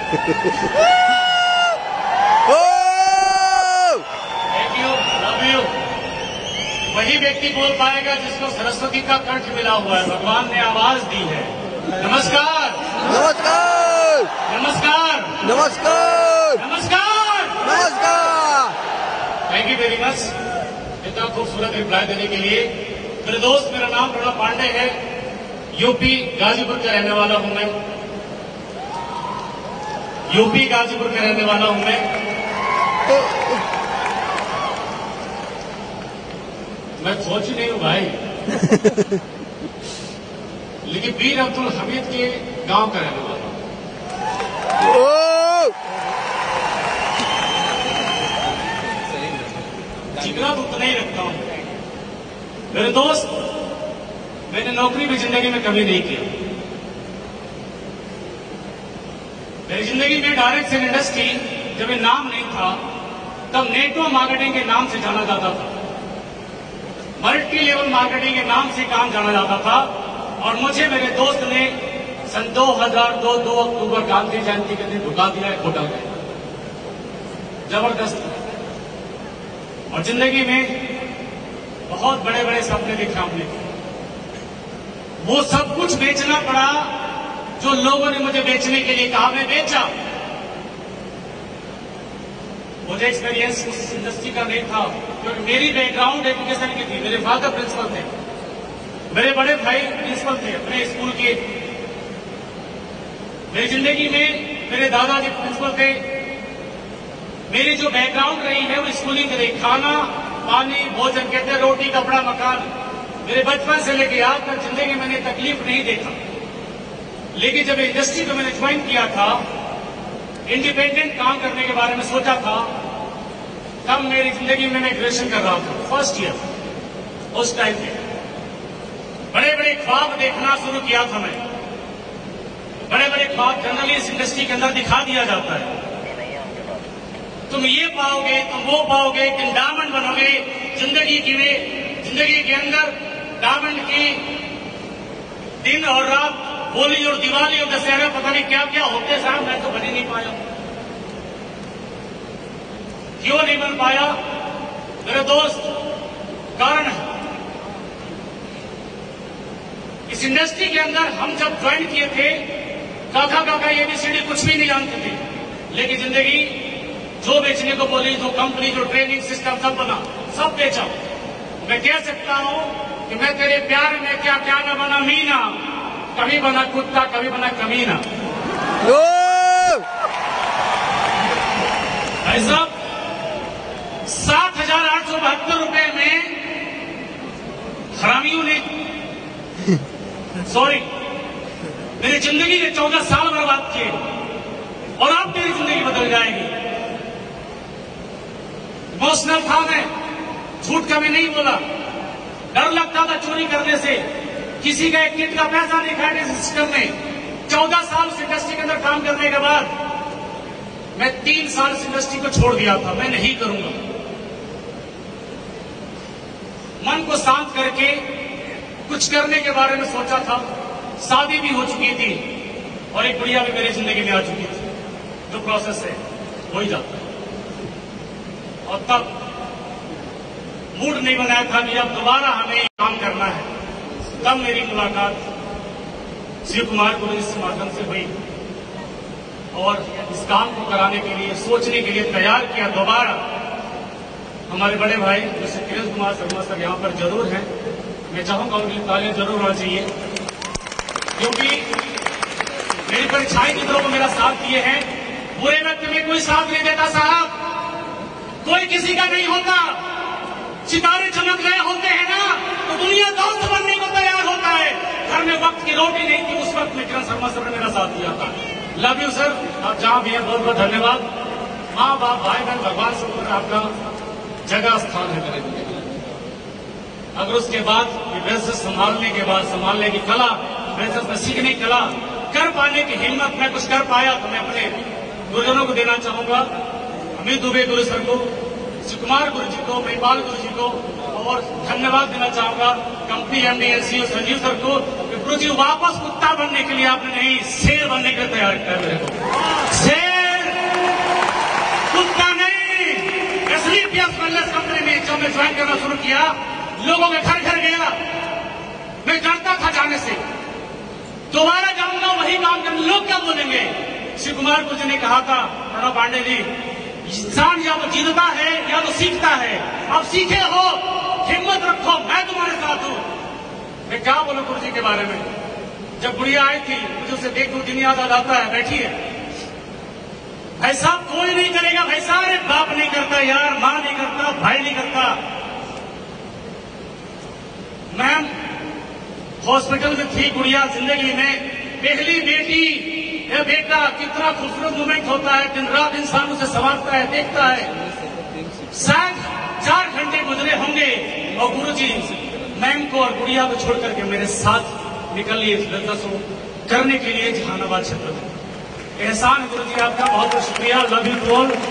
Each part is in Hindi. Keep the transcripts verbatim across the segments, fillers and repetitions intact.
Thank you, love you. वही व्यक्ति बोल पाएगा जिसको सरस्वती का कंठ मिला हुआ है, भगवान ने आवाज दी है। नमस्कार नमस्कार नमस्कार नमस्कार नमस्कार नमस्कार। थैंक यू वेरी मच इतना खूबसूरत रिप्लाई देने के लिए। मेरे दोस्त, मेरा नाम प्रणव पांडे है, यूपी गाजीपुर का रहने वाला हूं मैं। यूपी गाजीपुर का रहने वाला हूं मैं। मैं खोज नहीं हूं भाई, लेकिन वीर अब्दुल हमीद के गांव का रहने वाला हूं। जिगरा तो उतना ही रखता हूं। मेरे दोस्त, मैंने नौकरी भी जिंदगी में कभी नहीं की। मेरी जिंदगी में डायरेक्ट सेल इंडस्ट्री जब ये नाम नहीं था, तब नेटवर्क मार्केटिंग के नाम से जाना जाता था, मल्टी लेवल मार्केटिंग के नाम से काम जाना जाता था। और मुझे मेरे दोस्त ने सन दो हज़ार दो दो अक्टूबर गांधी जयंती के दिन ढुका दिया है होटल में। जबरदस्त। और जिंदगी में बहुत बड़े बड़े सपने देखे हमने, वो सब कुछ बेचना पड़ा जो लोगों ने मुझे बेचने के लिए कहा, मैं बेचा। मुझे एक्सपीरियंस उस इंडस्ट्री का नहीं था, क्योंकि मेरी बैकग्राउंड एजुकेशन की थी। मेरे फादर प्रिंसिपल थे, मेरे बड़े भाई प्रिंसिपल थे अपने स्कूल के। मेरी जिंदगी में मेरे दादाजी प्रिंसिपल थे। मेरी जो बैकग्राउंड रही है वो स्कूलिंग रही, खाना पानी भोजन, कहते हैं रोटी कपड़ा मकान। मेरे बचपन से लेकर आज तक जिंदगी में मैंने तकलीफ नहीं देखा। लेकिन जब इंडस्ट्री को मैंने ज्वाइन किया था, इंडिपेंडेंट काम करने के बारे में सोचा था, तब मेरी जिंदगी में मैं ग्रेजुएशन कर रहा था, फर्स्ट ईयर। उस टाइम पे बड़े बड़े ख्वाब देखना शुरू किया था मैं। बड़े बड़े ख्वाब जनरली इस इंडस्ट्री के अंदर दिखा दिया जाता है। तुम ये पाओगे, तुम वो पाओगे, तुम डायमंड बनोगे। जिंदगी की में जिंदगी के अंदर डायमंड की दिन और रात, होली और दिवाली और दशहरा, पता नहीं क्या क्या होते साहब, मैं तो बन ही नहीं पाया। क्यों नहीं बन पाया मेरे दोस्त? कारण है, इस इंडस्ट्री के अंदर हम जब ज्वाइन किए थे, काका काका ये भी सीढ़ी कुछ भी नहीं जानते थे। लेकिन जिंदगी जो बेचने को बोली, जो कंपनी, जो ट्रेनिंग सिस्टम सब बना, सब बेचा। मैं कह सकता हूं कि मैं तेरे प्यार में क्या क्या न बना मीना, कभी बना कुत्ता, कभी बना कमीना। भाई साहब, सात हजार आठ सौ बहत्तर रुपए में हरामियों ने सॉरी मेरी जिंदगी के चौदह साल बर्बाद किए, और अब मेरी जिंदगी बदल जाएगी। इमोशनल था मैं, झूठ का मैं नहीं बोला। डर लगता था चोरी करने से, किसी का एक किट का पैसा नहीं खाने सिस्टम में। चौदह साल इस इंडस्ट्री के अंदर काम करने के बाद मैं तीन साल इस इंडस्ट्री को छोड़ दिया था। मैं नहीं करूंगा। मन को शांत करके कुछ करने के बारे में सोचा था। शादी भी हो चुकी थी और एक गुड़िया भी मेरी जिंदगी में आ चुकी थी। जो प्रोसेस है हो ही जाता है। और तब मूड नहीं बनाया था कि अब दोबारा हमें काम करना है। तब मेरी मुलाकात शिव कुमार गुरु जी के माध्यम से हुई, और इस काम को कराने के लिए, सोचने के लिए तैयार किया दोबारा। हमारे बड़े भाई जैसे किरण कुमार शर्मा सर यहाँ पर जरूर हैं, मैं चाहूंगा उनके लिए तालियां जरूर होना चाहिए, क्योंकि मेरी परीक्षाएं के दिनों को मेरा साथ दिए हैं। बुरे वक्त में कोई साथ नहीं देता साहब, कोई किसी का नहीं होता। सितारे चमक रहे होते हैं ना, तो दुनिया दोस्त बनने को तैयार होता है। घर में वक्त की रोटी नहीं थी, उस वक्त में किरण शर्मा सर ने मेरा साथ दिया था। लव यू सर, आप जहां भी हैं बहुत बहुत धन्यवाद। माँ बाप भाई बहन भगवान से आपका जगह स्थान है मेरे जिंदगी में। अगर उसके बाद बिजनेस संभालने के बाद, संभालने की कला, बिजनेस में सीखने की कला, कर पाने की हिम्मत मैं कुछ कर पाया, तो मैं अपने गुरुजनों को देना चाहूंगा। अमित दुबे गुरु सर को, शिव कुमार गुरु जी को, महिपाल गुरु जी को, और धन्यवाद देना चाहूंगा company MD and CEO Sanjeev sir को। गुरु जी वापस कुत्ता बनने के लिए आपने नहीं, शेर बनने के लिए तैयार किया मेरे को। शेर में ज्वाइन करना शुरू किया, लोगों के घर घर गया, मैं डरता था जाने से, दोबारा जाऊंगा वही काम करने, लोग क्या बोलेंगे। शिव कुमार गुरुजी ने कहा था, प्रणव पांडे जी, इंसान या तो जीतता है या तो सीखता है, आप सीखे हो, हिम्मत रखो, मैं तुम्हारे साथ हूं। मैं क्या बोलूं गुरुजी के बारे में। जब गुड़िया आई थी, मुझे उसे देख दो दिन याद आता है, बैठी है, भाई साहब कोई नहीं करेगा, भाई साहब, अरे बाप नहीं करता यार, मां नहीं करता, भाई नहीं करता। मैम हॉस्पिटल में थी गुड़िया, जिंदगी में पहली बेटी, ये बेटा कितना खूबसूरत मोमेंट होता है, दिन रात इंसान उसे संभालता है, देखता है। शायद चार घंटे गुजरे होंगे और गुरुजी मैम को और गुड़िया को छोड़ करके मेरे साथ निकल लिए बिजनेस करने के लिए जहानाबाद क्षेत्र में। एहसान है गुरुजी आपका, बहुत बहुत शुक्रिया, लव यू टू ऑल।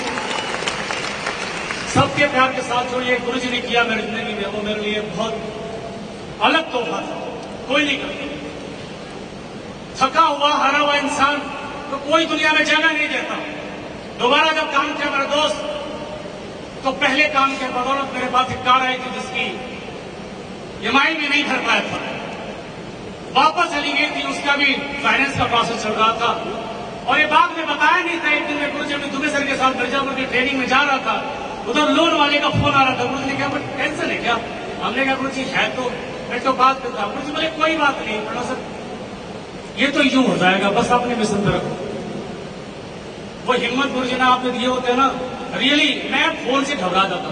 सबके प्यार के साथ जो ये गुरुजी ने किया मेरी जिंदगी में, वो मेरे लिए बहुत अलग तोहफा था, कोई नहीं करता। थका हुआ हारा हुआ इंसान तो कोई दुनिया में जगह नहीं देता। दोबारा जब काम किया मेरे दोस्त, तो पहले काम के बदौलत मेरे पास एक कार आई थी जिसकी ईएमआई में नहीं भर पाया था, वापस चली गई थी, उसका भी फाइनेंस का प्रोसेस चल रहा था। और ये बात में बताया नहीं था, एक दिन मैं गुरुजी अपने दुबे सर के साथ मिर्जापुर की ट्रेनिंग में जा रहा था, उधर लोन वाले का फोन आ रहा था। गुरुजी ने कहा टेंशन है क्या? हमने कहा गुरुजी है तो, मैं तो बात करता। गुरुजी बोले कोई बात नहीं प्रणव सर, ये तो यूं हो जाएगा, बस अपने मिशन पे रखो। वो हिम्मत गुरुजी ने आपने दिए होते हैं ना, रियली मैं फोन से घबरा जाता।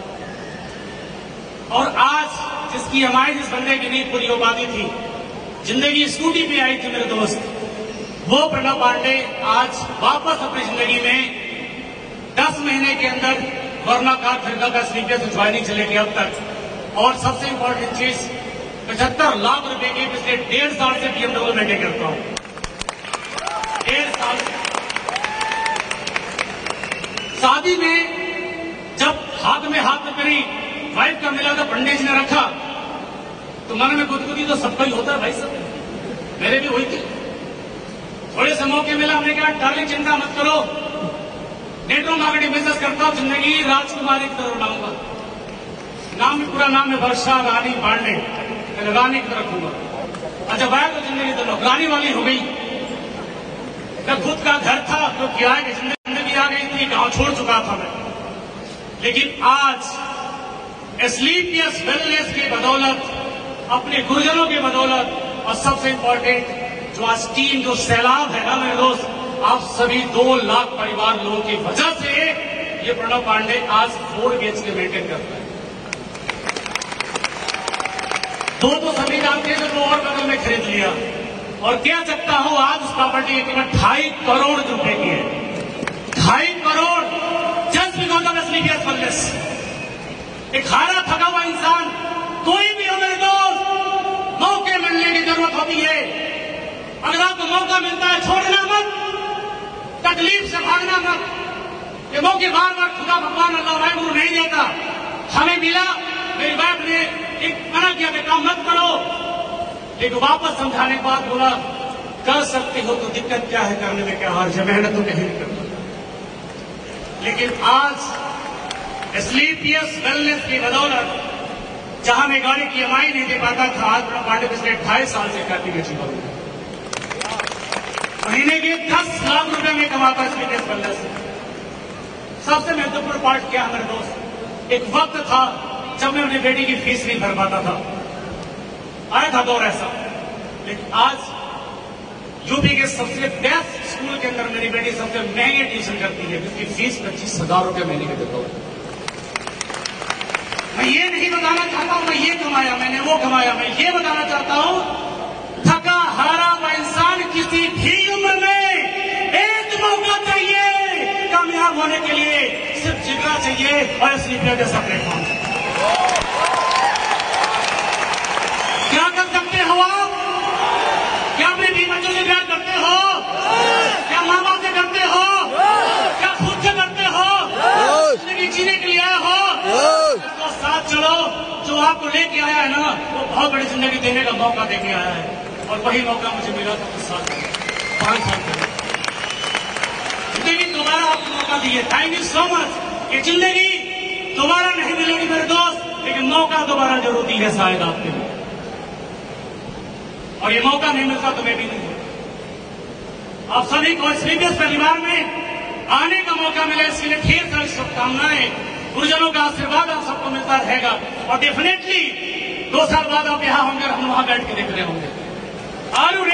और आज जिसकी ईएमआई जिस बंदे की नींद पूरी हो पाती थी, जिंदगी स्कूटी पे आई थी मेरे दोस्त, वो प्रणव पांडे आज वापस अपनी जिंदगी में दस महीने के अंदर वर्मा कार खरीदा का स्लीपर से ज्वाइनिंग चले गए अब तक। और सबसे इंपॉर्टेंट चीज, पचहत्तर लाख रुपए के पिछले डेढ़ साल से बीएमडब्ल्यू मेंटेन करता हूं, डेढ़ साल से। शादी में जब हाथ में हाथ में मेरी वाइफ का मिला था, पंडित जी ने रखा, तो मन में गुदगुदी तो सबका ही होता है भाई साहब, मेरे भी हुई थी। थोड़े से मौके मिला, हमने कहा डार्लिंग चिंता मत करो, नेटवर्क मार्केटिंग बिजनेस करता हूं, जिंदगी राजकुमारी की तरह बनाऊंगा। नाम भी पूरा नाम है वर्षा रानी पांडे, रानी की तरह रखूंगा। अच्छा आया तो जिंदगी तो रानी वाली हो गई। जब खुद का घर था तो किराए की जिंदगी आ गई थी, गांव छोड़ चुका था मैं। लेकिन आज स्लीपियस वेलनेस की बदौलत, अपने गुरुजनों की बदौलत, और सबसे इंपॉर्टेंट जो आज टीम जो सैलाब है ना मेरे दोस्त, आप सभी दो लाख परिवार लोगों की वजह से ये प्रणव पांडे आज फोर बीएच के मेंटेन करता है। दो तो सभी जानते हैं, तो और बगल में खरीद लिया। और क्या सकता हूं, आज उस प्रॉपर्टी की कीमत ढाई करोड़ रुपए की है, ढाई crore just because of Sleepius wellness. एक हारा थका हुआ इंसान, कोई भी हो मेरे दोस्त, मौके मिलने की जरूरत होती है। अगर आपको मौका मिलता है छोड़ना मत, तकलीफ से भागना मत। ये मौके बार बार खुदा भगवान अल्लाह वाहिगुरु नहीं देता। हमें मिला, मेरी बाप ने एक मना किया कि काम मत करो, लेकिन वापस समझाने के बाद बोला कर सकते हो तो दिक्कत क्या है, करने में क्या हर्ज है, मेहनत तो कहीं नहीं करता। लेकिन आज स्लीपियस वेलनेस की बदौलत, जहां मैं गाड़ी की ईएमआई नहीं दे पाता था, आज प्रणव पांडे पिछले ढाई साल से करती है जीवन में महीने के दस लाख रुपए में कमाता है स्लीपियस वेलनेस से। सबसे महत्वपूर्ण पार्ट क्या है मेरे दोस्त, एक वक्त था जब मैं अपनी बेटी की फीस नहीं भर पाता था, आया था दौर ऐसा। लेकिन आज यूपी के सबसे बेस्ट स्कूल के अंदर मेरी बेटी सबसे महंगे ट्यूशन करती है, जिसकी फीस पच्चीस हजार रुपये महीने के देता हूं। मैं ये नहीं बताना चाहता हूं मैं ये कमाया, मैंने वो कमाया, मैं ये बताना चाहता हूं थका हारा हुआ इंसान किसी भी उम्र में एक मौका चाहिए कामयाब होने के लिए, सिर्फ जिगरा चाहिए और स्लीपर जैसा प्लेटफॉर्म। क्या कर सकते हो आप? क्या अपने भी बच्चों से प्यार करते हो? क्या माँ बाप से करते हो? क्या खुद से करते हो? जिंदगी जीने के लिए आए हो तो साथ चलो। जो आपको लेके आया है ना, वो बहुत बड़ी जिंदगी देने का मौका देके आया है, और वही मौका मुझे मिला था कुछ साल पांच साल पहले। जिंदगी दोबारा आपको मौका दी है, थैंक यू सो मच। ये जिंदगी दोबारा नहीं मिलेगी मेरे दोस्त, लेकिन मौका दोबारा जरूर दी है शायद आपके लिए, और ये मौका नहीं मिलता तो मैं भी नहीं। आप सभी को इस लीबियस परिवार में आने का मौका मिले, इसके लिए ढेर सारी शुभकामनाएं, गुरुजनों का आशीर्वाद आप सबको मिलता रहेगा, और डेफिनेटली दो साल बाद आप यहां होंगे, हम वहां बैठ के देख रहे होंगे। Are you